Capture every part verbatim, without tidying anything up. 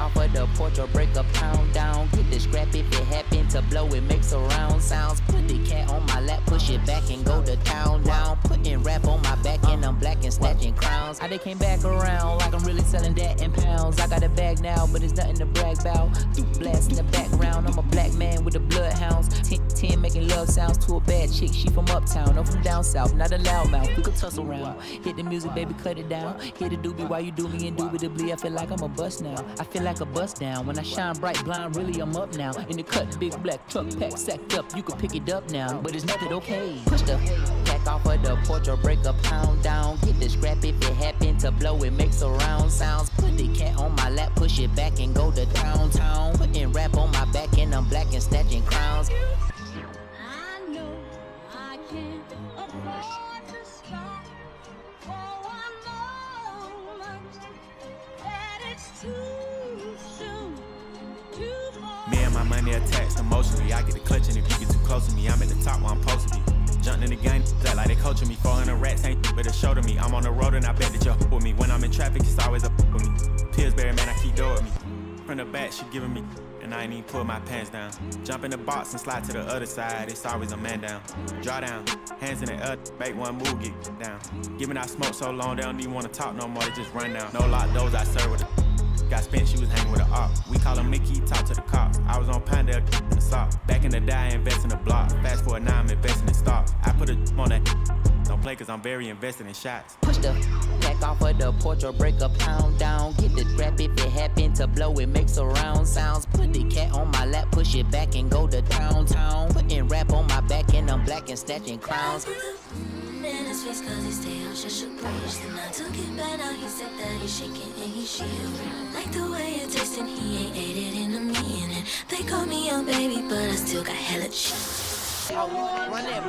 off of the porch or break a pound down. Get the scrap if it happen to blow, it makes surround sounds. Put the cat on my lap, push it back and go to town down. Putting rap on my back and I'm black and snatching crowns. I they came back around like I'm really selling that in pounds. I got a bag now, but it's nothing to brag about. Duke blast in the background, I'm a black man with the bloodhounds. ten, ten making love sounds to a bad chick, she from uptown, I'm from down south, not a loudmouth, we could tussle around. Hit the music, baby, cut it down. Hit the doobie while you do me indubitably. I feel like I'm a bust now, I feel like a bust down. When I shine bright, blind, really I'm up now. In the cut, big black truck pack sacked up, you can pick it up now. But it's nothing okay. Push the pack off of the porch or break a pound down. Get the scrap if it happen to blow, it makes surround sounds. Put the cat on my lap, push it back and go to downtown. Putting rap on my back and I'm black and snatching crowns. I know I can't afford to stop for one moment, that it's too soon to fall. Me and my money attached emotionally. I get the clutch and if you get too close to me, I'm at the top where I'm supposed to be. Jumped in the game, that like they coaching me. four hundred rats ain't but a show to me. I'm on the road and I bet that you're with me. When I'm in traffic, it's always up with me. Pillsbury, man, I keep doing with me. From the back, she giving me, and I ain't even pull my pants down. Jump in the box and slide to the other side, it's always a man down. Draw down, hands in the air, make one move, get down. Giving out smoke so long, they don't even wanna talk no more, they just run down. No lock doors, I serve with a got spent, she was hanging with a op. We call him Mickey, talk to the cops. I was on Pinedale in the sock. Back in the day, I invest in the block. Fast forward now, I'm investing in stock. I put a on that. Don't play cause I'm very invested in shots. Push the pack off of the porch or break a pound down. Get the scrap if it happen to blow, it makes surround sounds. Put the cat on my lap, push it back and go to downtown. Putting rap on my back and I'm black and snatching crowns. In his face cause he stay on Cheshire Bridge. Then I took it back, now he said that he's shaking and he's shivering. Like the way it tastes and he ain't ate it in a minute. They call me young baby, but I still got hella shit. Oh, run that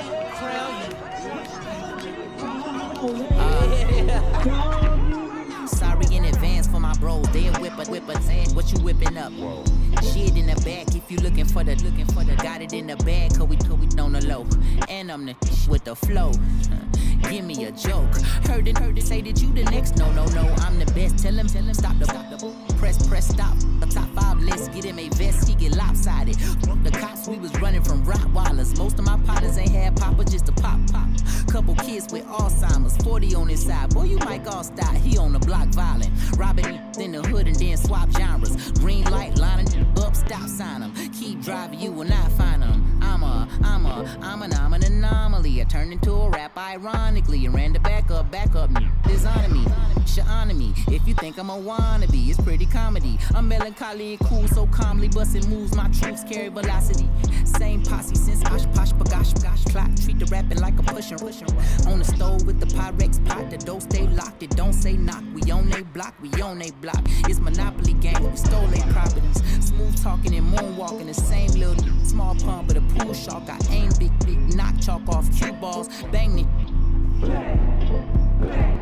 crown. Uh, sorry in advance for my bros. They a whipper, whipper, saying what you whipping up. Shit in the back if you looking for the, looking for the. Got it in the bag, cause we, cause we on the low. And I'm the with the flow. Give me a joke. Heard it, heard it, say that you the next. No, no, no, I'm the best. Tell him, tell him, stop the, stop the. Press, press, stop. The top five list, get him a vest, he get lopsided. The cops, we was running from Rottweilers. Most of my partners ain't had papa, just a pop, pop. Couple kids with Alzheimer's, forty on his side. Boy, you might all stop, he on the block violent. Robbing in the hood and then swap genres. Green light, lining up, stop sign him. Keep driving, you will not find him. I'm a, I'm a, I'm an, I'm an anomaly. I turned into a rap ironically and ran the back up, back up, dishonor me. Honor me. If you think I'm a wannabe, it's pretty comedy. I'm melancholy and cool, so calmly busting moves. My troops carry velocity. Same posse since Osh Posh Bagosh Gosh Clock. Treat the rapping like a pushin', pushin'. On the stove with the Pyrex pot. The door stay locked, it don't say knock. We on they block, we on they block. It's Monopoly game, we stole they properties. Smooth talking and moonwalking, the same little small pump, but a pool shark. I aim big, big, knock chalk off cue balls, bang it.